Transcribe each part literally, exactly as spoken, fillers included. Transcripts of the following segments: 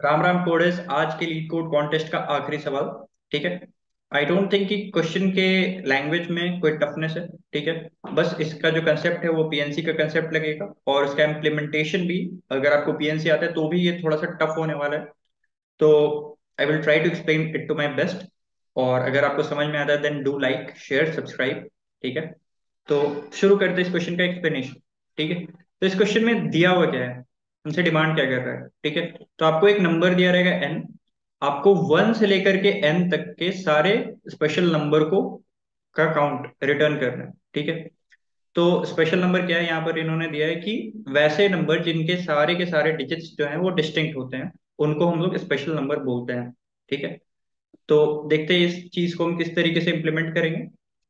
राम राम कोडेस। आज के leet code contest का आखिरी सवाल। ठीक है। आई डोंट थिंक कि क्वेश्चन के लैंग्वेज में कोई टफनेस है। ठीक है। बस इसका जो कंसेप्ट है वो पीएनसी का कंसेप्ट लगेगा, और इसका इम्प्लीमेंटेशन भी अगर आपको पीएनसी आता है तो भी ये थोड़ा सा टफ होने वाला है। तो I will try to explain it to my best. और अगर आपको समझ में आता है then do like share subscribe. ठीक है। तो शुरू करते हैं इस क्वेश्चन का एक्सप्लेनेशन। ठीक है। तो इस क्वेश्चन में दिया हुआ क्या है, हमसे डिमांड क्या कर रहा है। ठीक है। तो आपको एक नंबर दिया रहेगा एन। आपको वन से लेकर के एन तक के सारे स्पेशल नंबर को का काउंट रिटर्न करना है। ठीक है। तो स्पेशल नंबर क्या है, यहाँ पर इन्होंने दिया है कि वैसे नंबर जिनके सारे के सारे डिजिट्स जो हैं वो डिस्टिंक्ट होते हैं, उनको हम लोग स्पेशल नंबर बोलते हैं। ठीक है। तो देखते हैं इस चीज को हम किस तरीके से इम्प्लीमेंट करेंगे।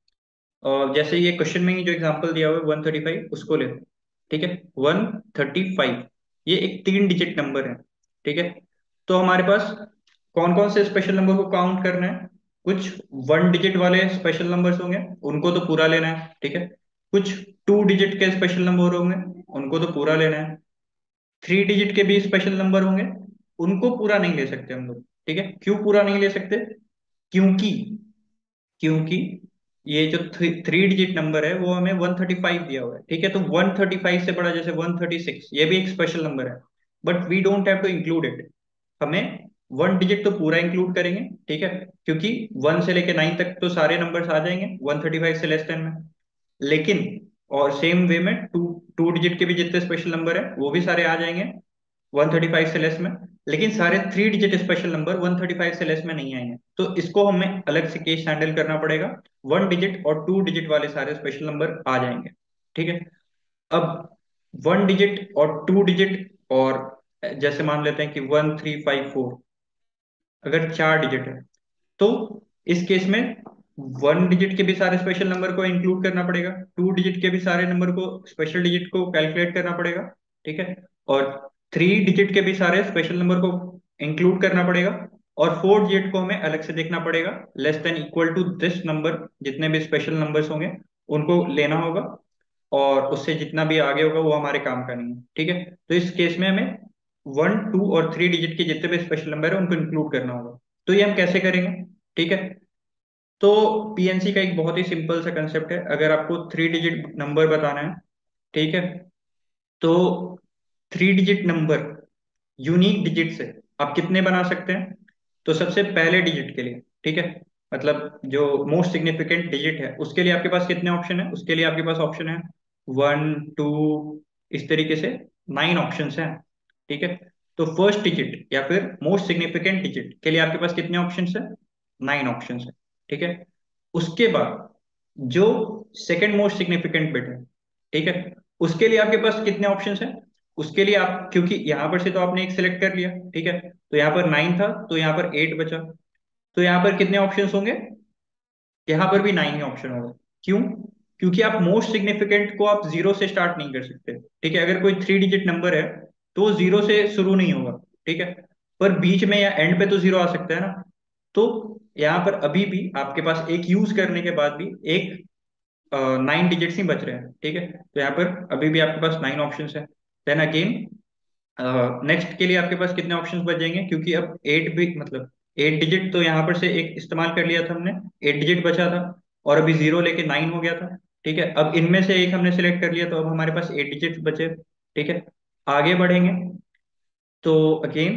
और जैसे ये क्वेश्चन में ही जो एग्जांपल दिया हुआ है वन थर्टी फाइव, उसको ले। ठीक है। वन थर्टी फाइव, ये एक तीन डिजिट नंबर है। ठीक है। तो हमारे पास कौन कौन से स्पेशल नंबर को काउंट करना है। कुछ वन डिजिट वाले स्पेशल नंबर्स होंगे, उनको तो पूरा लेना है। ठीक है। कुछ टू डिजिट के स्पेशल नंबर होंगे, उनको तो पूरा लेना है। थ्री डिजिट के भी स्पेशल नंबर होंगे, उनको पूरा नहीं ले सकते हम लोग। ठीक है। क्यों पूरा नहीं ले सकते? क्योंकि क्योंकि ये जो थ्री डिजिट नंबर है वो हमें वन थर्टी फाइव दिया हुआ है। ठीक है। तो वन थर्टी फाइव से बड़ा जैसे वन थर्टी सिक्स, ये भी एक स्पेशल नंबर है, but we don't have to include it. हमें वन डिजिट तो पूरा इंक्लूड करेंगे। ठीक है। क्योंकि वन से लेके नाइन तक तो सारे नंबर्स आ जाएंगे वन थर्टी फाइव से लेस देन में। लेकिन और सेम वे में टू टू डिजिट के भी जितने स्पेशल नंबर है वो भी सारे आ जाएंगे वन थर्टी फाइव से लेस में। लेकिन सारे three digit special number one thirty five से लेस में नहीं आएंगे, तो इसको हमें अलग से केस हैंडल करना पड़ेगा। वन डिजिट और टू डिजिट वाले सारे स्पेशल नंबर आ जाएंगे। ठीक है। अब वन डिजिट और टू डिजिट, और जैसे मान लेते हैं कि वन थ्री फाइव फोर, अगर चार डिजिट है तो इस केस में वन डिजिट के भी सारे स्पेशल नंबर को इंक्लूड करना पड़ेगा, टू डिजिट के भी सारे नंबर को स्पेशल डिजिट को कैलकुलेट करना पड़ेगा। ठीक है। और थ्री डिजिट के भी सारे स्पेशल नंबर को इंक्लूड करना पड़ेगा। और फोर डिजिट को हमें अलग से देखना पड़ेगा, less than equal to this number, जितने भी स्पेशल नंबर्स होंगे उनको लेना होगा। और उससे जितना भी आगे होगा वो हमारे काम का नहीं है। ठीक है। तो इस केस में हमें वन टू और थ्री डिजिट के जितने भी स्पेशल नंबर है उनको इंक्लूड करना होगा। तो ये हम कैसे करेंगे? ठीक है। तो पीएनसी का एक बहुत ही सिंपल सा कंसेप्ट है। अगर आपको थ्री डिजिट नंबर बताना है, ठीक है, तो three digit number unique digit से आप कितने बना सकते हैं? तो सबसे पहले डिजिट के लिए, ठीक है, मतलब जो मोस्ट सिग्निफिकेंट डिजिट है उसके लिए आपके पास कितने ऑप्शन है? उसके लिए आपके पास ऑप्शन है वन टू, इस तरीके से नाइन ऑप्शन हैं। ठीक है। तो फर्स्ट डिजिट या फिर मोस्ट सिग्निफिकेंट डिजिट के लिए आपके पास कितने ऑप्शन है? नाइन ऑप्शन है। ठीक है। उसके बाद जो सेकंड मोस्ट सिग्निफिकेंट बिट है, ठीक है, उसके लिए आपके पास कितने ऑप्शंस हैं? उसके लिए आप, क्योंकि यहां पर से तो आपने एक सिलेक्ट कर लिया, ठीक है, तो यहाँ पर नाइन था तो यहाँ पर एट बचा। तो यहाँ पर कितने ऑप्शंस होंगे? यहाँ पर भी नाइन ही ऑप्शन होगा। क्यों? क्योंकि आप मोस्ट सिग्निफिकेंट को आप जीरो से स्टार्ट नहीं कर सकते। ठीक है। अगर कोई थ्री डिजिट नंबर है तो वो जीरो से शुरू नहीं होगा। ठीक है। पर बीच में या एंड पे तो जीरो आ सकता है ना। तो यहाँ पर अभी भी आपके पास एक यूज करने के बाद भी एक नाइन डिजिट्स ही बच रहे हैं। ठीक है। तो यहाँ पर अभी भी आपके पास नाइन ऑप्शन है। देन अगेन नेक्स्ट के लिए आपके पास कितने ऑप्शंस बच जाएंगे? क्योंकि अब एट भी, मतलब एट डिजिट तो यहाँ पर से एक इस्तेमाल कर लिया था हमने, एट डिजिट बचा था, और अभी जीरो लेके नाइन हो गया था। ठीक है। अब इनमें से एक हमने सिलेक्ट कर लिया तो अब हमारे पास एट डिजिट बचे। ठीक है। आगे बढ़ेंगे तो again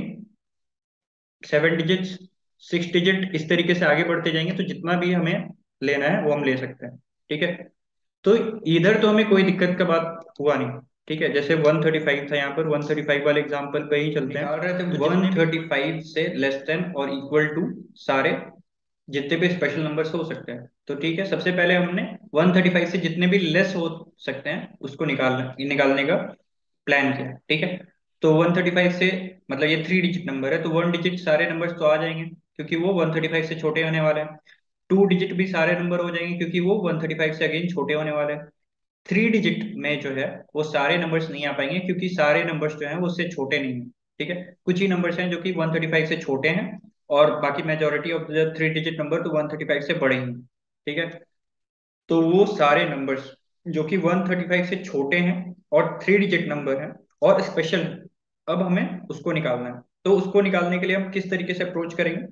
seven digits, six digit, इस तरीके से आगे बढ़ते जाएंगे तो जितना भी हमें लेना है वो हम ले सकते हैं। ठीक है। तो इधर तो हमें कोई दिक्कत का बात हुआ नहीं। ठीक है। जैसे वन थर्टी फाइव था, यहाँ पर वन थर्टी फाइव वाले एग्जांपल पे ही चलते हैं। निकाल रहे थे वन थर्टी फाइव से लेस देन और इक्वल टू सारे जितने भी स्पेशल नंबर्स हो सकते हैं। तो ठीक है, सबसे पहले हमने वन थर्टी फाइव से जितने भी लेस हो सकते हैं उसको निकालना निकालने का प्लान किया। ठीक है। तो वन थर्टी फाइव से, मतलब ये थ्री डिजिट नंबर है तो वन डिजिट सारे नंबर्स तो आ जाएंगे क्योंकि वो वन थर्टी फाइव से छोटे होने वाले हैं। टू डिजिट भी सारे नंबर हो जाएंगे क्योंकि वो वन थर्टी फाइव से अगेन छोटे होने वाले हैं। थ्री डिजिट में जो है वो सारे नंबर्स नहीं आ पाएंगे क्योंकि सारे नंबर्स जो हैं वो उससे छोटे नहीं हैं। ठीक है। कुछ ही नंबर्स हैं जो कि वन थर्टी फाइव से छोटे हैं, और बाकी majority of the three digit number तो वन थर्टी फाइव से बड़े ही हैं। ठीक है। तो वो सारे नंबर्स जो कि वन थर्टी फाइव से छोटे हैं और थ्री डिजिट नंबर हैं और स्पेशल, अब हमें उसको निकालना है। तो उसको निकालने के लिए हम किस तरीके से अप्रोच करेंगे,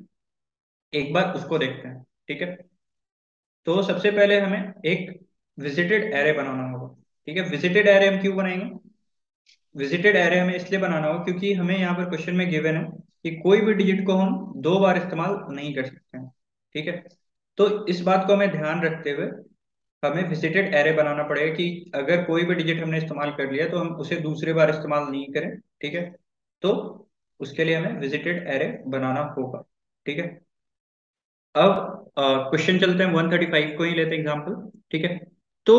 एक बार उसको देखते हैं। ठीक है, तो सबसे पहले हमें एक विजिटेड एरे बनाना होगा। ठीक है, विजिटेड एरे हम क्यों बनाएंगे? विजिटेड एरे हमें इसलिए बनाना होगा क्योंकि हमें यहाँ पर क्वेश्चन में गिवन है कि कोई भी डिजिट को हम दो बार इस्तेमाल नहीं कर सकते हैं। ठीक है, तो इस बात को हमें ध्यान रखते हुए हमें विजिटेड एरे बनाना पड़ेगा कि अगर कोई भी डिजिट हमने इस्तेमाल कर लिया तो हम उसे दूसरी बार इस्तेमाल नहीं करें। ठीक है, तो उसके लिए हमें विजिटेड एरे बनाना होगा। ठीक है, अब क्वेश्चन चलते हैं, वन थर्टी फाइव को ही लेते हैं एग्जाम्पल। ठीक है, तो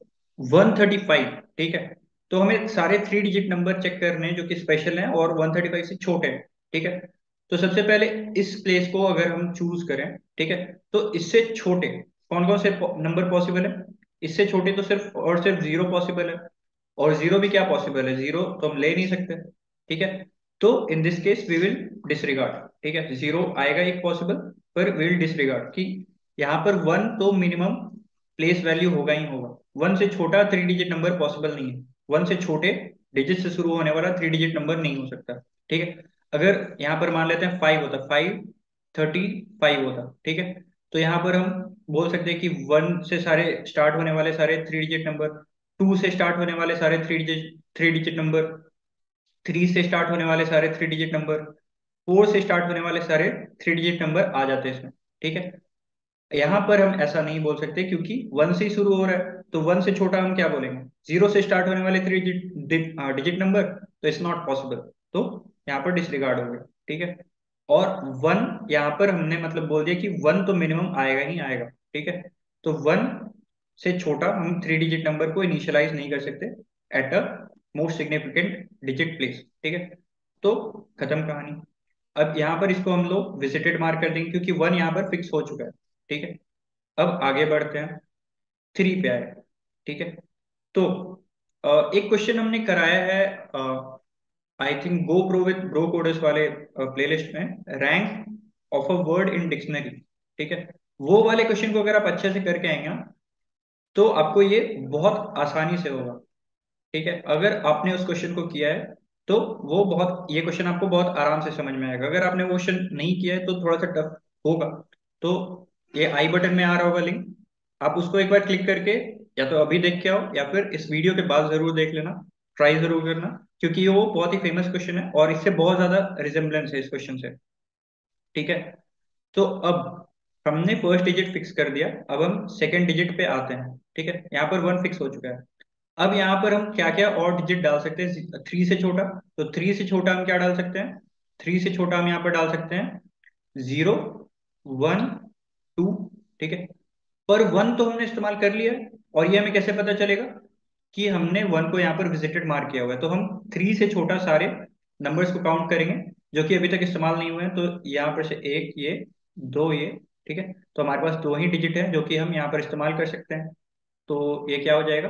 वन थर्टी फाइव, ठीक है, तो हमें सारे थ्री डिजिट नंबर चेक करने हैं जो कि स्पेशल हैं और वन थर्टी फाइव से छोटे हैं। ठीक है, तो सबसे पहले इस प्लेस को अगर हम चूज करें, ठीक है, तो इससे छोटे कौन कौन से नंबर पॉसिबल है? इससे छोटे तो सिर्फ और सिर्फ जीरो पॉसिबल है, और जीरो भी क्या पॉसिबल है, जीरो तो हम ले नहीं सकते। ठीक है, तो in this case we will disregard. ठीक है, जीरो आएगा एक पॉसिबल, पर विल डिसरिगार्ड कि यहाँ पर वन तो मिनिमम प्लेस वैल्यू होगा ही होगा। वन से छोटा थ्री डिजिट नंबर पॉसिबल नहीं है, वन से छोटे डिजिट से शुरू होने वाला थ्री डिजिट नंबर नहीं हो सकता। ठीक है, अगर यहाँ पर मान लेते हैं फाइव होता, फाइव थर्टी फाइव होता। ठीक है, तो यहाँ पर हम बोल सकते हैं कि वन से सारे स्टार्ट होने वाले सारे थ्री डिजिट नंबर, टू से स्टार्ट होने वाले सारे three digit three digit number, three से स्टार्ट होने वाले सारे थ्री डिजिट नंबर, फोर से स्टार्ट होने वाले सारे थ्री डिजिट नंबर आ जाते हैं इसमें। ठीक है, यहाँ पर हम ऐसा नहीं बोल सकते क्योंकि वन से ही शुरू हो रहा है, तो वन से छोटा हम क्या बोलेंगे, जीरो से स्टार्ट होने वाले थ्री डिजिट डिजिट नंबर, तो इट्स नॉट पॉसिबल, तो यहाँ पर डिसरिगार्ड हो गया। ठीक है, और वन यहाँ पर हमने मतलब बोल दिया कि वन तो मिनिमम आएगा ही आएगा। ठीक है, तो वन से छोटा हम थ्री डिजिट नंबर को इनिशियलाइज नहीं कर सकते at a most significant digit place. ठीक है, तो खत्म कहानी। अब यहाँ पर इसको हम लोग विजिटेड मार्क कर देंगे क्योंकि वन यहाँ पर फिक्स हो चुका है। ठीक है, अब आगे बढ़ते हैं, थ्री पे आए। ठीक है, तो अ, एक क्वेश्चन हमने कराया है I think go pro with bro coders वाले प्लेलिस्ट में, rank of a word in dictionary. ठीक है, वो वाले क्वेश्चन को अगर आप अच्छे से करके आएंगे ना, तो आपको ये बहुत आसानी से होगा। ठीक है, अगर आपने उस क्वेश्चन को किया है तो वो बहुत, ये क्वेश्चन आपको बहुत आराम से समझ में आएगा। अगर आपने वो क्वेश्चन नहीं किया है तो थोड़ा सा टफ होगा। तो ये आई बटन में आ रहा होगा लिंक, आप उसको एक बार क्लिक करके या तो अभी देख के आओ या फिर इस वीडियो के बाद जरूर देख लेना, ट्राई जरूर करना, क्योंकि वो बहुत ही फेमस क्वेश्चन है और इससे बहुत ज्यादा रिजेम्बलेंस है इस क्वेश्चन से। ठीक है, तो अब हमने फर्स्ट डिजिट फिक्स कर दिया, अब हम सेकेंड डिजिट पे आते हैं। ठीक है, यहाँ पर वन फिक्स हो चुका है। अब यहाँ पर हम क्या क्या और डिजिट डाल सकते हैं थ्री से छोटा, तो थ्री से छोटा हम क्या डाल सकते हैं, थ्री से छोटा हम यहाँ पर डाल सकते हैं जीरो, वन, टू। ठीक है, पर वन तो हमने इस्तेमाल कर लिया है, और ये हमें कैसे पता चलेगा कि हमने वन को यहाँ पर विजिटेड मार्क किया हुआ है, तो हम थ्री से छोटा सारे नंबर्स को काउंट करेंगे जो कि अभी तक इस्तेमाल नहीं हुए हैं। तो यहाँ पर से एक ये, दो ये। ठीक है, तो हमारे पास दो ही डिजिट है जो कि हम यहाँ पर इस्तेमाल कर सकते हैं, तो ये क्या हो जाएगा,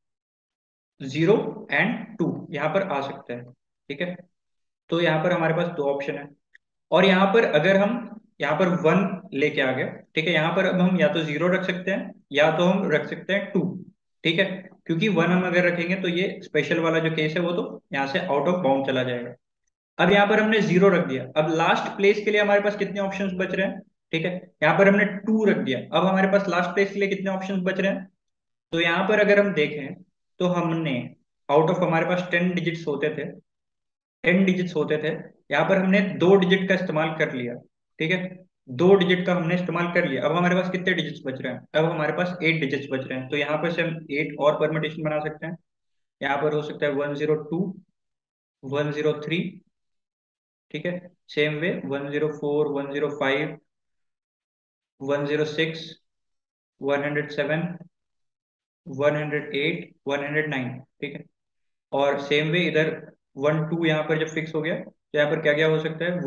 जीरो एंड टू यहाँ पर आ सकते हैं। ठीक है, तो यहाँ पर हमारे पास दो ऑप्शन है, और यहाँ पर अगर हम यहाँ पर वन लेके आ गए, ठीक है, यहाँ पर अब हम या तो जीरो रख सकते हैं या तो हम रख सकते हैं टू। ठीक है, क्योंकि वन हम अगर रखेंगे तो ये स्पेशल वाला जो केस है वो तो यहाँ से आउट ऑफ बाउंड चला जाएगा। अब यहाँ पर हमने जीरो रख दिया, अब लास्ट प्लेस के लिए हमारे पास कितने ऑप्शंस बच रहे हैं? ठीक है, यहाँ पर हमने टू रख दिया, अब हमारे पास लास्ट प्लेस के लिए कितने ऑप्शंस बच रहे हैं? तो यहाँ पर अगर हम देखें तो हमने आउट ऑफ हमारे पास टेन डिजिट्स होते थे, टेन डिजिट्स होते थे, यहाँ पर हमने दो डिजिट का इस्तेमाल कर लिया। ठीक है, दो डिजिट का हमने इस्तेमाल कर लिया, अब हमारे पास कितने डिजिट्स बच रहे हैं? अब हमारे पास एट डिजिट्स बच रहे हैं, तो यहाँ पर से हम एट और परमुटेशन बना सकते हैं। यहाँ पर हो सकता है one zero two, one zero three. ठीक है, same way one zero four, one zero five, one zero six, one hundred seven, one hundred eight, one hundred nine. ठीक है, और सेम वे इधर वन टू यहाँ पर जब फिक्स हो गया तो यहाँ पर क्या क्या हो सकता है,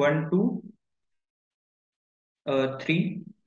one two three,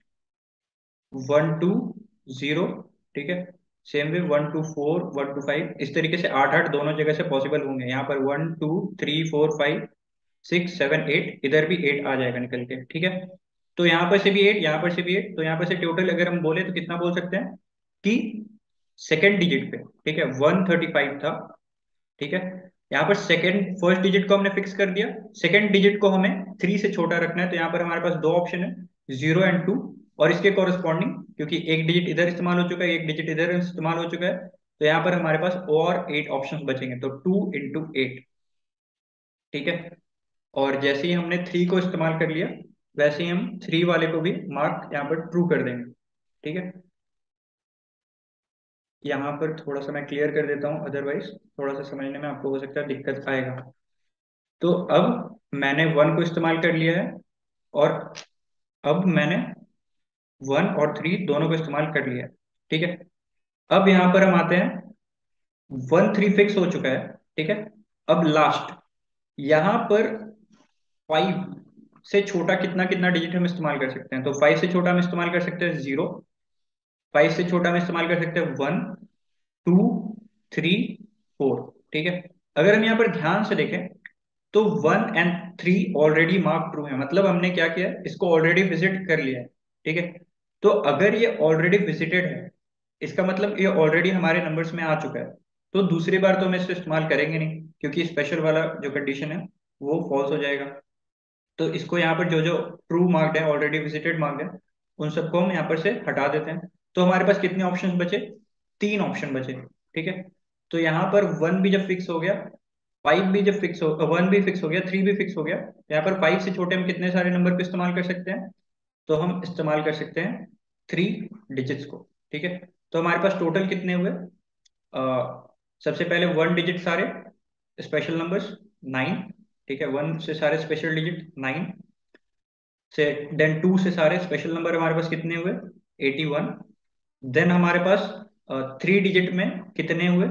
one two zero. ठीक है, same way one two four, one two five, इस तरीके से आठ आठ दोनों जगह से पॉसिबल होंगे। यहाँ पर one two three four five six seven eight, इधर भी एट आ जाएगा निकल के। ठीक है, तो यहाँ पर से भी एट, यहाँ पर से भी एट, तो यहाँ पर से टोटल अगर हम बोले तो कितना बोल सकते हैं कि सेकेंड डिजिट पे, ठीक है, वन थर्टी फाइव था। ठीक है, यहाँ पर सेकंड फर्स्ट डिजिट को हमने फिक्स कर दिया, सेकंड डिजिट को हमें थ्री से छोटा रखना है, तो यहाँ पर हमारे पास दो ऑप्शन है, जीरो एंड टू, और इसके कॉरेस्पॉन्डिंग क्योंकि एक डिजिट इधर इस्तेमाल हो चुका है, एक डिजिट इधर इस्तेमाल हो चुका है, तो यहाँ पर हमारे पास और एट ऑप्शन बचेंगे, तो टू इंटू एट। ठीक है, और जैसे ही हमने थ्री को इस्तेमाल कर लिया, वैसे ही हम थ्री वाले को भी मार्क यहाँ पर ट्रू कर देंगे। ठीक है, यहाँ पर थोड़ा सा मैं क्लियर कर देता हूँ, अदरवाइज थोड़ा सा समझने में आपको हो सकता है दिक्कत आएगा। तो अब मैंने वन को इस्तेमाल कर लिया है, और अब मैंने वन और थ्री दोनों को इस्तेमाल कर लिया है। ठीक है, अब यहाँ पर हम आते हैं, वन थ्री फिक्स हो चुका है। ठीक है, अब लास्ट यहाँ पर फाइव से छोटा कितना कितना डिजिट हम इस्तेमाल कर सकते हैं, तो फाइव से छोटा हम इस्तेमाल कर सकते हैं जीरो, फाइव से छोटा हम इस्तेमाल कर सकते हैं वन, टू, थ्री, फोर। ठीक है, अगर हम यहाँ पर ध्यान से देखें तो one and three already mark true है, मतलब हमने क्या किया है, इसको ऑलरेडी विजिट कर लिया है। ठीक है, तो अगर ये ऑलरेडी विजिटेड है, इसका मतलब ये ऑलरेडी हमारे नंबर्स में आ चुका है, तो दूसरी बार तो हम इसको इस्तेमाल करेंगे नहीं, क्योंकि स्पेशल वाला जो कंडीशन है वो फॉल्स हो जाएगा। तो इसको यहाँ पर जो जो ट्रू मार्क्ड है, ऑलरेडी विजिटेड मार्क्ड है, उन सबको हम यहाँ पर से हटा देते हैं। तो हमारे पास कितने ऑप्शन बचे, तीन ऑप्शन बचे। ठीक है, तो यहाँ पर वन भी जब फिक्स हो गया, फाइव भी जब फिक्स हो, वन भी फिक्स हो गया, थ्री भी फिक्स हो गया, तो यहाँ पर फाइव से छोटे हम कितने सारे नंबर को इस्तेमाल कर सकते हैं, तो हम इस्तेमाल कर सकते हैं थ्री डिजिट्स को। ठीक है, तो हमारे पास टोटल कितने हुए, अ, सबसे पहले वन डिजिट सारे स्पेशल नंबर्स नाइन। ठीक है, वन से सारे स्पेशल डिजिट नाइन से, देन टू से सारे स्पेशल नंबर हमारे पास कितने हुए, एटी वन। देन हमारे पास थ्री डिजिट में कितने हुए,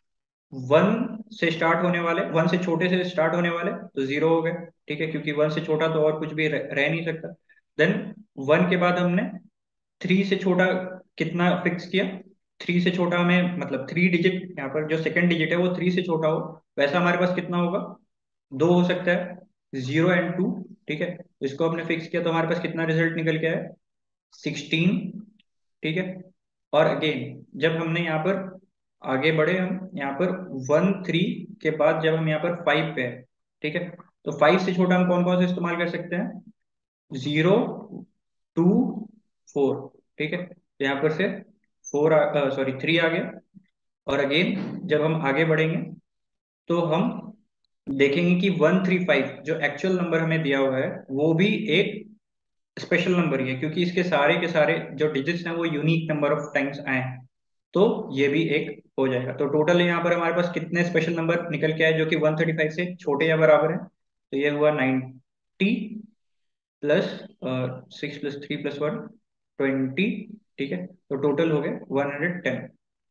वन से स्टार्ट होने वाले, वन से छोटे से स्टार्ट होने वाले तो जीरो हो गए। ठीक है, क्योंकि वन से छोटा तो और कुछ भी रह, रह नहीं सकता। देन वन के बाद हमने थ्री से छोटा कितना फिक्स किया, थ्री से छोटा हमें मतलब थ्री डिजिट, यहाँ पर जो सेकंड डिजिट है वो थ्री से छोटा हो, वैसा हमारे पास कितना होगा, दो हो सकता है, जीरो एंड टू। ठीक है, तो इसको हमने फिक्स किया, तो हमारे पास कितना रिजल्ट निकल के आया, सिक्सटीन। ठीक है, और अगेन जब हमने यहाँ पर आगे बढ़े, हम यहाँ पर वन थ्री के बाद जब हम यहाँ पर फाइव पे है, ठीक है, तो फाइव से छोटा हम कौन कौन से इस्तेमाल कर सकते हैं, जीरो, टू, फोर। ठीक है, तो यहाँ पर से फोर, सॉरी थ्री आ गया, और अगेन जब हम आगे बढ़ेंगे तो हम देखेंगे कि वन थ्री फाइव जो एक्चुअल नंबर हमें दिया हुआ है वो भी एक स्पेशल नंबर ही है, क्योंकि इसके सारे के सारे जो डिजिट्स हैं वो यूनिक नंबर ऑफ टाइम्स आए हैं, तो ये भी एक हो जाएगा। तो टोटल यहाँ पर हमारे पास कितने स्पेशल नंबर निकल के आए जो कि वन थर्टी फाइव से छोटे या बराबर है, तो ये हुआ ninety plus six plus three plus one, twenty. ठीक है, तो टोटल हो गए वन हंड्रेड टेन।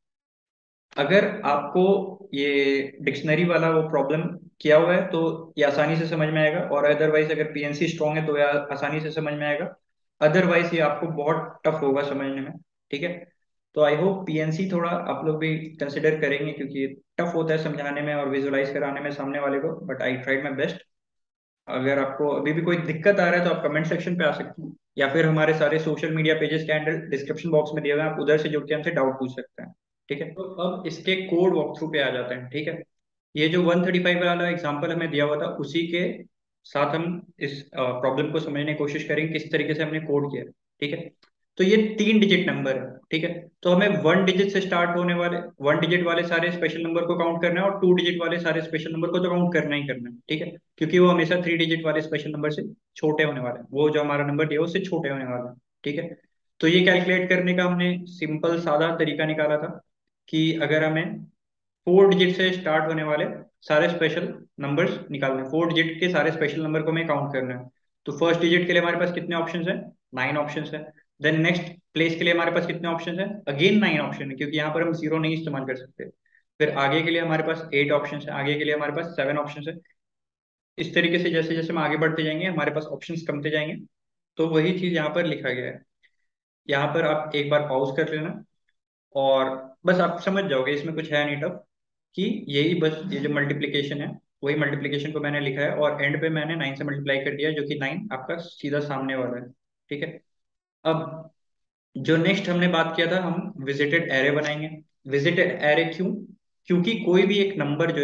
अगर आपको ये डिक्शनरी वाला वो प्रॉब्लम किया हुआ है तो ये आसानी से समझ में आएगा, और अदरवाइज अगर पीएनसी स्ट्रांग है तो ये आसानी से समझ में आएगा, अदरवाइज ये आपको बहुत टफ होगा समझने में। ठीक है, तो आई होप पीएनसी थोड़ा आप लोग भी कंसिडर करेंगे, क्योंकि टफ होता है समझाने में और विजुअलाइज कराने में सामने वाले को, but I tried my best. अगर आपको अभी भी कोई दिक्कत आ रहा है तो आप कमेंट सेक्शन पे आ सकते हैं, या फिर हमारे सारे सोशल मीडिया पेजेस के हैंडल डिस्क्रिप्शन बॉक्स में दिए हुए हैं, आप उधर से जुड़ के हमसे डाउट पूछ सकते हैं। ठीक है, तो अब इसके कोड वॉक थ्रू पे आ जाते हैं। ठीक है, ये जो वन थर्टी फाइव वाला एग्जाम्पल हमें दिया हुआ था, उसी के साथ हम इस प्रॉब्लम को समझने की कोशिश करेंगे किस तरीके से हमने कोड किया है। ठीक है, तो ये तीन डिजिट नंबर है। ठीक है, तो हमें वन डिजिट से स्टार्ट होने वाले, वन डिजिट वाले सारे स्पेशल नंबर को काउंट करना है, और टू डिजिट वाले सारे स्पेशल नंबर को तो काउंट करना ही करना है। ठीक है, क्योंकि वो हमेशा थ्री डिजिट वाले स्पेशल नंबर से छोटे होने वाले हैं, वो जो हमारा नंबर दिया है उससे छोटे होने वाले हैं। ठीक है, तो ये कैलकुलेट करने का हमने सिंपल सादा तरीका निकाला था, कि अगर हमें फोर डिजिट से स्टार्ट होने वाले सारे स्पेशल नंबर्स निकालने हैं, फोर डिजिट के सारे स्पेशल नंबर को हमें काउंट करना है, तो फर्स्ट डिजिट के लिए हमारे पास कितने ऑप्शंस हैं, नाइन ऑप्शंस है। देन नेक्स्ट प्लेस के लिए हमारे पास कितने ऑप्शंस हैं, अगेन नाइन ऑप्शन है, क्योंकि यहाँ पर हम जीरो नहीं इस्तेमाल कर सकते। फिर आगे के लिए हमारे पास एट ऑप्शंस है, आगे के लिए हमारे पास सेवन ऑप्शंस है। इस तरीके से जैसे जैसे हम आगे बढ़ते जाएंगे हमारे पास ऑप्शंस कमते जाएंगे, तो वही चीज यहाँ पर लिखा गया है। यहाँ पर आप एक बार पॉज कर लेना, और बस आप समझ जाओगे, इसमें कुछ है नहीं टफ, कि यही बस ये जो मल्टीप्लिकेशन है वही मल्टीप्लिकेशन को मैंने लिखा है, और एंड पे मैंने नाइन से मल्टीप्लाई कर दिया, जो कि नाइन आपका सीधा सामने वाला है। ठीक है, अब जो नेक्स्ट हमने बात किया था, हम विजिटेड एरे बनाएंगे। विजिटेड एरे क्यों, क्योंकि कोई भी एक नंबर जो है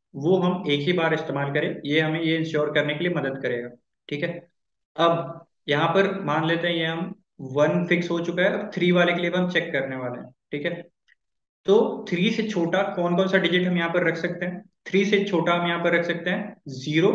वो हम एक ही बार इस्तेमाल करें, ये हमें ये इंश्योर करने के लिए मदद करेगा। ठीक है। अब यहाँ पर मान लेते हैं ये हम वन फिक्स हो चुका है, अब थ्री वाले के लिए हम चेक करने वाले हैं। ठीक है। तो थ्री से छोटा कौन कौन सा डिजिट हम यहाँ पर रख सकते हैं? थ्री से छोटा हम यहाँ पर रख सकते हैं जीरो,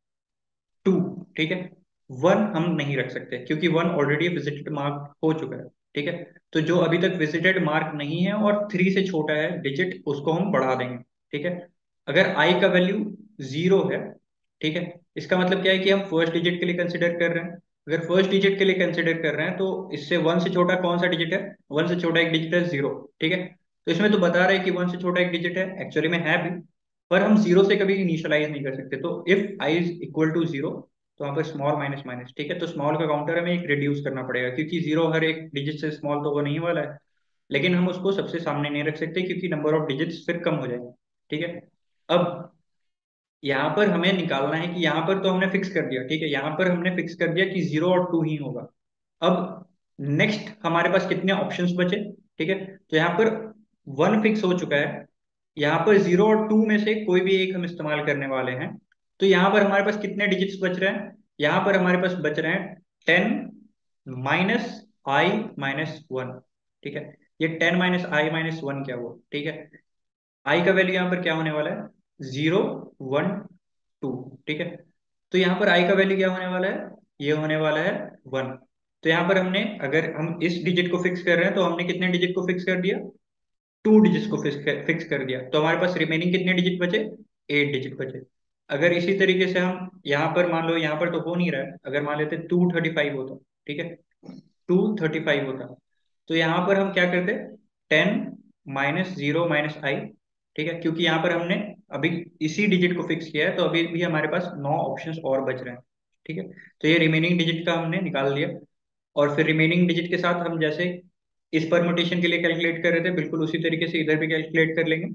टू। ठीक है। वन हम नहीं रख सकते क्योंकि वन ऑलरेडी विजिटेड मार्क हो चुका है। ठीक है। तो जो अभी तक विजिटेड मार्क नहीं है और थ्री से छोटा है डिजिट, उसको हम बढ़ा देंगे। ठीक है। अगर आई का वैल्यू जीरो है, ठीक है, इसका मतलब क्या है कि हम फर्स्ट डिजिट के लिए कंसिडर कर रहे हैं। अगर फर्स्ट डिजिट के लिए कंसिडर कर रहे हैं तो इससे वन से छोटा कौन सा डिजिट है? वन से छोटा एक डिजिट है जीरो। ठीक है। तो इसमें तो बता रहा है कि वन से छोटा एक डिजिट है, एक्चुअली में है भी, पर हम जीरो से कभी इनिशियलाइज नहीं कर सकते। तो if i is equal to zero, तो वहाँ पर स्मॉल माइनस माइनस। ठीक है। तो स्मॉल का काउंटर हमें एक रिड्यूस करना पड़ेगा क्योंकि जीरो हर एक डिजिट से स्मॉल तो वो नहीं वाला है, लेकिन हम उसको सबसे सामने नहीं रख सकते क्योंकि नंबर ऑफ डिजिट्स फिर कम हो जाएंगे। ठीक है। अब यहाँ पर हमें निकालना है कि यहाँ पर तो हमने फिक्स कर दिया। ठीक है। यहाँ पर हमने फिक्स कर दिया कि जीरो और टू ही होगा। अब नेक्स्ट हमारे पास कितने ऑप्शंस बचे? ठीक है। तो यहाँ पर वन फिक्स हो चुका है, यहाँ पर जीरो और टू में से कोई भी एक हम इस्तेमाल करने वाले हैं। तो यहाँ पर हमारे पास कितने डिजिट्स बच रहे हैं? यहाँ पर हमारे पास बच रहे हैं ten minus i minus one. ठीक है। ये ten minus i minus one क्या हुआ? ठीक है। आई का वैल्यू यहाँ पर क्या होने वाला है? Zero, one, two. ठीक है। तो यहाँ पर आई का वैल्यू क्या होने वाला है? ये होने वाला है वन। तो यहाँ पर हमने, अगर हम इस डिजिट को फिक्स कर रहे हैं तो हमने कितने डिजिट को फिक्स कर दिया? टू डिजिट्स को फिक्स कर, फिक्स कर दिया। तो हमारे पास रिमेनिंग कितने डिजिट बचे? एट डिजिट बचे। अगर इसी तरीके से हम यहाँ पर मान लो, यहाँ पर तो हो नहीं रहा है, अगर मान लेते टू थर्टी फाइव होता, ठीक है, टू थर्टी फाइव होता, तो यहाँ पर हम क्या करते? Ten minus zero minus i. ठीक है। क्योंकि यहाँ पर हमने अभी इसी डिजिट को फिक्स किया है तो अभी भी हमारे पास नौ ऑप्शंस और बच रहे हैं। ठीक है। तो ये रिमेनिंग डिजिट का हमने निकाल लिया, और फिर रिमेनिंग डिजिट के साथ हम जैसे इस परमुटेशन के लिए कैलकुलेट कर रहे थे, बिल्कुल उसी तरीके से इधर भी कैलकुलेट कर लेंगे,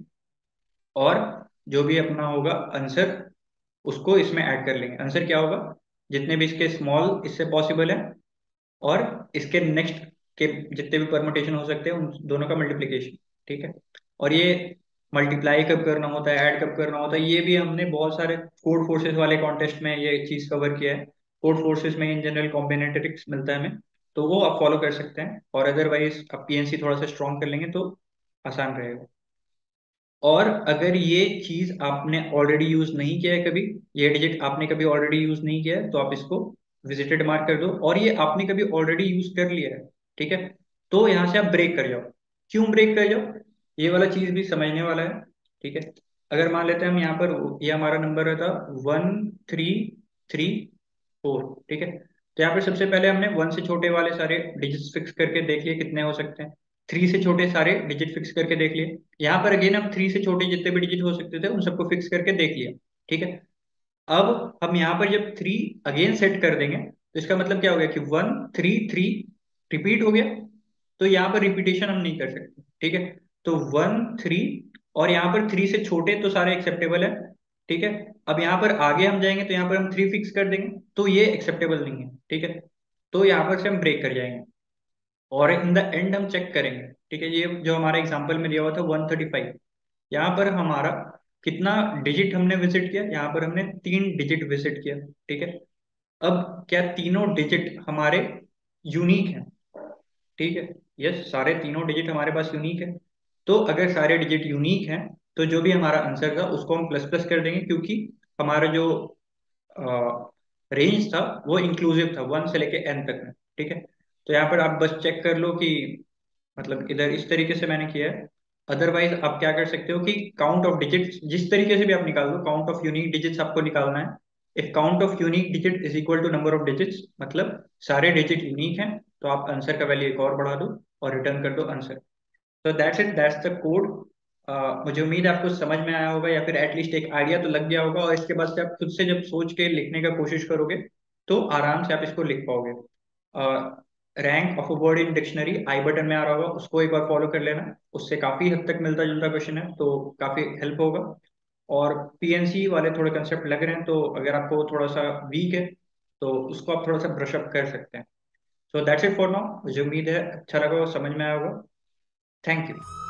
और जो भी अपना होगा आंसर उसको इसमें ऐड कर लेंगे। आंसर क्या होगा? जितने भी इसके स्मॉल इससे पॉसिबल है और इसके नेक्स्ट के जितने भी परमुटेशन हो सकते हैं उन दोनों का मल्टीप्लीकेशन। ठीक है। और ये मल्टीप्लाई कब करना होता है, ऐड कब करना होता है, ये भी हमने बहुत सारे कोड फोर्सेस वाले कॉन्टेस्ट में ये चीज कवर किया है। कोड फोर्सेस में इन जनरल कॉम्बिनेटरिक्स मिलता है हमें, तो वो आप फॉलो कर सकते हैं, और अदरवाइज आप पीएनसी थोड़ा सा स्ट्रॉन्ग कर लेंगे तो आसान रहेगा। और अगर ये चीज आपने ऑलरेडी यूज नहीं किया है कभी, ये डिजिट आपने कभी ऑलरेडी यूज नहीं किया है, तो आप इसको विजिटेड मार्क कर दो। और ये आपने कभी ऑलरेडी यूज कर लिया है, ठीक है, तो यहाँ से आप ब्रेक कर जाओ। क्यों ब्रेक कर जाओ? ये वाला चीज भी समझने वाला है। ठीक है। अगर मान लेते हैं हम यहाँ पर, ये हमारा नंबर रहता वन थ्री थ्री फोर। ठीक है। तो यहाँ पे सबसे पहले हमने वन से छोटे वाले सारे डिजिट्स फिक्स करके देख लिए कितने हो सकते हैं, थ्री से छोटे सारे डिजिट फिक्स करके देख लिए। यहाँ पर अगेन हम थ्री से छोटे जितने भी डिजिट हो सकते थे उन सबको फिक्स करके देख लिया। ठीक है। अब हम यहाँ पर जब थ्री अगेन सेट कर देंगे तो इसका मतलब क्या हो गया कि वन थ्री थ्री रिपीट हो गया, तो यहाँ पर रिपीटेशन हम नहीं कर सकते। ठीक है। तो वन थ्री, और यहाँ पर थ्री से छोटे तो सारे एक्सेप्टेबल है। ठीक है। अब यहाँ पर आगे हम जाएंगे तो यहाँ पर हम थ्री फिक्स कर देंगे तो ये एक्सेप्टेबल नहीं है। ठीक है। तो यहाँ पर से हम ब्रेक कर जाएंगे और इन द एंड हम चेक करेंगे। ठीक है। ये जो हमारे एग्जांपल में दिया हुआ था वन थर्टी फाइव, यहाँ पर हमारा कितना डिजिट हमने विजिट किया? यहाँ पर हमने तीन डिजिट विजिट किया। ठीक है। अब क्या तीनों डिजिट हमारे यूनिक हैं? ठीक है। यस, सारे तीनों डिजिट हमारे पास यूनिक है। तो अगर सारे डिजिट यूनिक हैं तो जो भी हमारा आंसर था उसको हम प्लस प्लस कर देंगे, क्योंकि हमारा जो रेंज था वो इंक्लूसिव था, वन से लेके एन तक में। ठीक है। तो यहाँ पर आप बस चेक कर लो कि मतलब इधर इस तरीके से मैंने किया है। अदरवाइज आप क्या कर सकते हो कि काउंट ऑफ डिजिट्स जिस तरीके से भी आप निकाल दो, काउंट ऑफ यूनिक डिजिट्स आपको निकालना है। If count of unique digit is equal to number of digits, मतलब सारे डिजिट यूनिक हैं, तो आप आंसर का वैल्यू एक और बढ़ा दो और रिटर्न कर दो आंसर। तो that's it, that's the code. मुझे उम्मीद है आपको समझ में आया होगा, या फिर एटलीस्ट एक आइडिया तो लग गया होगा, और इसके बाद से आप खुद से जब सोच के लिखने का कोशिश करोगे तो आराम से आप इसको लिख पाओगे। Rank of a word in dictionary i button में आ रहा होगा, उसको एक बार फॉलो कर लेना, उससे काफी हद तक मिलता जुलता क्वेश्चन है, तो काफी हेल्प होगा। और पीएनसी वाले थोड़े कंसेप्ट लग रहे हैं, तो अगर आपको थोड़ा सा वीक है तो उसको आप थोड़ा सा ब्रश अप कर सकते हैं। So that's it for now. मुझे उम्मीद है अच्छा लगा और समझ में आया होगा। Thank you.